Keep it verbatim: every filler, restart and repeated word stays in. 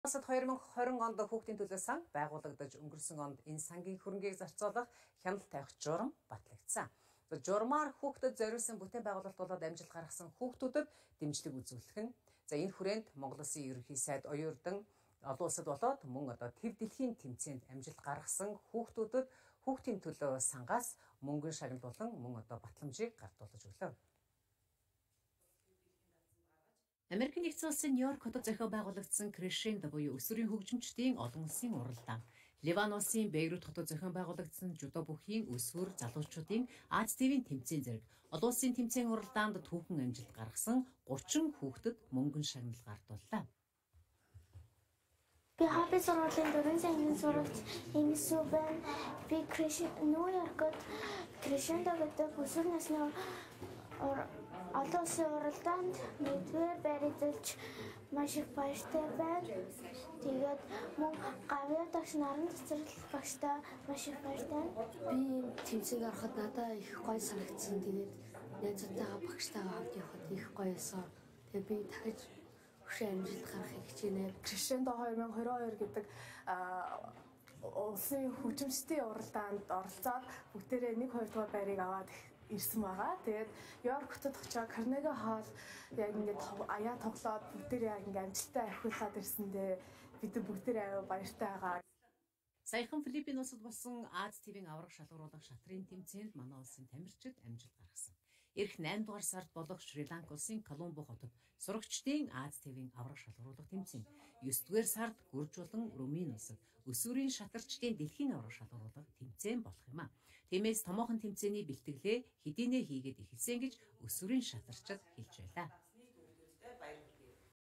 Улсад хоёр мың хорин онд хүүхдийн төлөө сан байгуулагдаж өнгөрсөн онд энэ сангийн хөрөнгийг зарцуулах хяналт тавих журам батлагдсан. Журмаар хүүхдэд зориулсан бүтээн байгуулалт болоод амжилт гаргасан хүүхдүүдэд дэмжлэг үзүүлэх нь. За энэ хүрээнд Монгол Улсын ерөнхий сайд оюурдан олон улсад болоод мөн одоо Тэв дэлхийн тэмцээнд амжилт гаргасан хүүхдүүдэд хүүхдийн төлөө сангаас мөнгөн шагнал болон мөн одоо батламжийг гартуулж өглөө. Америк нэгдсэн улсын Нью-Йорк хотод зохион байгуулагдсан Crescendo буюу өсвөрийн хөгжимчдийн олон улсын уралдаан. Ливан улсын Бейрут хотод зохион байгуулагдсан жудо бүхийн өсвөр залуучуудын Аз Тэвийн тэмцээн зэрэг олон улсын тэмцээн уралдаанд түүхэн амжилт гаргасан гурван хүүхдэд мөнгөн шагнал гартууллаа. Би хобби сургуулийн дөрвөн сангийн сурагч Энгисүү байна. Би Нью-Йоркод Crescendo гэдэг өсвөр насны олон улсын уралдаанд нэгдүгээр байрладж маш их баяртай байна. Тэгээд мөн гавьяа дагш наран цэцэрлэг багштай маш их баяртай. Би тэмцээг харахад надад их гоё санагдсан. Тэгээд найзуудтайгаа багштайгаа хамт явахад их гоёсон. Тэгээд би дахиж хөшөө амжилт гаргахыг хичээнэ. Crescendo хоёр мың хорин хоёр гэдэг улсын хөгжимчдийн уралдаанд оролцоод бүгдээрээ нэг хоёр дугаар байрыг аваад ирсэн байгаа. Тэгээд Нью-Йорк хотод очиж Carnegie Hall яг ингээд аяа тоглоод бүгдээрээ яг ингээд амжилттай ахиулаад ирсэндээ бид бүгдээрээ аяа баяртай байгаа. Саяхан Филиппин улсад болсон Аз Тэвийн аврах шалгаруулах шатрын тэмцээнд манай улсын тамирчид амжилт гаргасан. Ирэх найм дугаар сард болох Шри-Ланк улсын Коломбо хотод сурагчдын Аз Тэвийн аврах шалгаруулах тэмцээн, есдүгээр сард Гүрж болон Румын улсад өсвөрийн шатарчдын дэлхийн аврах шалгаруулах тэмцээн болох юм а. Тиймээс томоохон тэмцээний бэлтгэлээ хэдийнэ хийгээд эхэлсэн гэж өсвөрийн шатарчид хэлж байлаа.